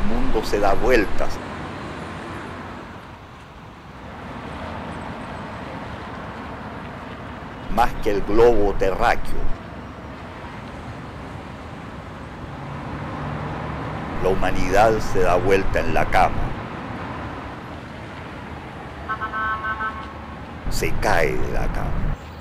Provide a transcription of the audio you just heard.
mundo se da vueltas. Más que el globo terráqueo. La humanidad se da vuelta en la cama. Se cae de la cama.